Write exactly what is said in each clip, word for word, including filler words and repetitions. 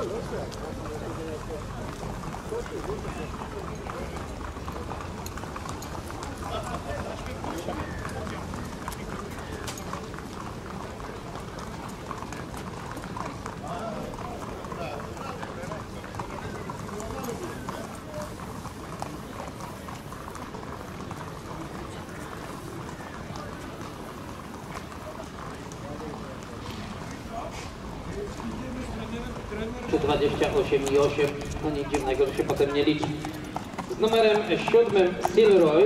dwadzieścia osiem i osiem, no nic dziwnego, że się potem nie liczy. Z numerem siódmym Silroy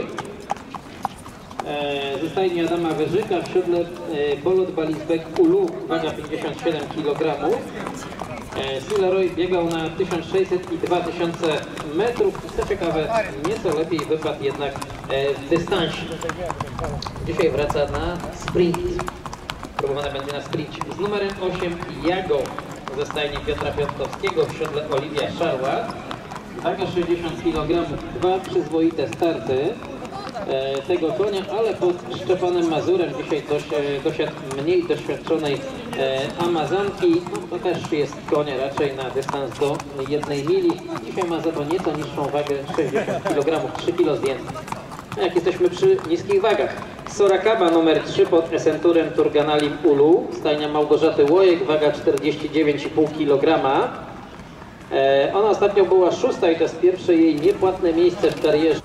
e, ze stajni Adama Wyrzyka, w siódle e, Bolot Balisbek Ulu, waga pięćdziesiąt siedem kilogramów. E, Silroy biegał na tysiąc sześćset i dwa tysiące metrów. Co ciekawe, nieco lepiej wypadł jednak e, w dystansie. Dzisiaj wraca na sprint. Próbowane będzie na sprincie. Z numerem osiem Jago ze stajni Piotra Piotrowskiego, w siodle Oliwia Szarła. Waga sześćdziesiąt kilogramów, dwa przyzwoite starty e, tego konia, ale pod Szczepanem Mazurem dzisiaj doś, e, dosiadł mniej doświadczonej e, Amazonki. No, to też jest konia raczej na dystans do jednej mili. Dzisiaj ma za to nieco niższą wagę, sześćdziesiąt kilogramów, trzy kilo zdjęte. No, jak jesteśmy przy niskich wagach. Sorakawa numer trzy pod Esenturem Turganalim Ulu, stajnia Małgorzaty Łojek, waga czterdzieści dziewięć i pół kilograma. E, ona ostatnio była szósta i to jest pierwsze jej niepłatne miejsce w karierze.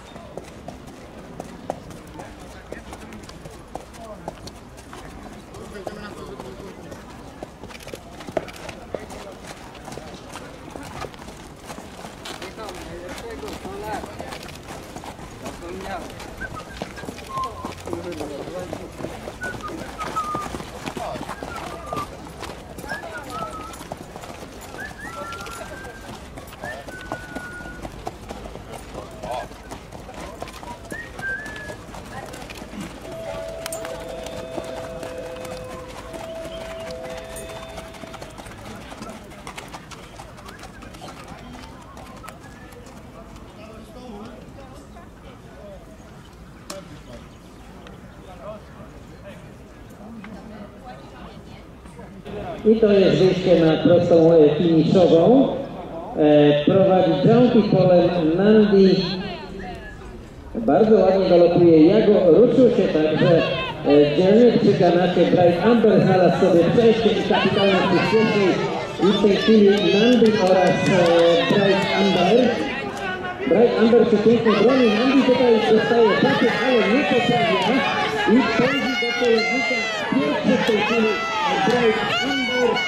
I to jest wyjście na prostą finiszową. E, prowadzi Junkie polem Nandi. Bardzo ładnie galopuje Jago. Ruszył się także e, dzielnie przy kanacie. Bright Amber znalazł sobie przejście i kapitalne przyspieszenie. I w tej chwili Nandi oraz e, Bright Amber. Bright Amber się pięknie broni. Nandi tutaj dostaje pakiet, ale nie poprawia. I pędzi do pojedynka. Pierwszy w tej chwili Bright Amber.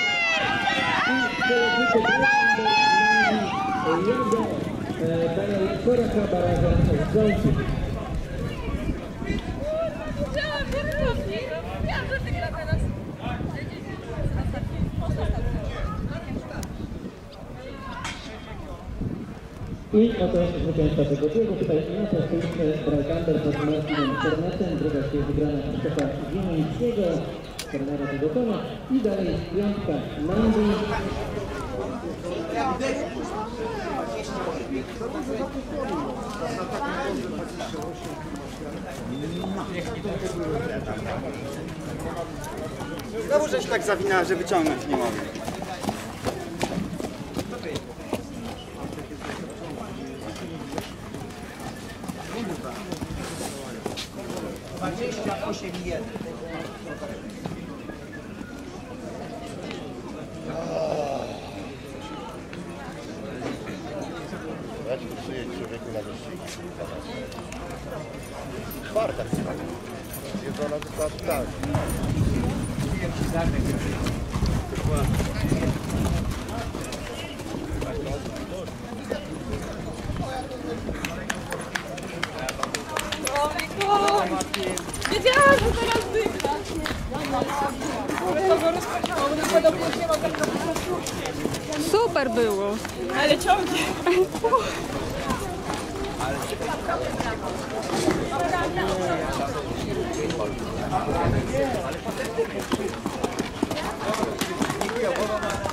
I pojedynku Bright Amber Jago daje Sorakawa razem z Junkie. I oto zwycięzca tego biegu. Tutaj na to stoimy Bright Amber pod Marcinem Kornetem. Druga się wygrana Krzysztofa Ziemiańskiego, trenera tego konia. I dalej piątka Nandi. Znowu żeś tak zawinęła, że wyciągnąć nie mogę. dwadzieścia osiem i jeden. Ja ci przyjedź człowieku na wyścig. Czwarta chyba. Jedzona została tak. Wiedziałam, że teraz wygra. Super było. Ale ciągnie. Ale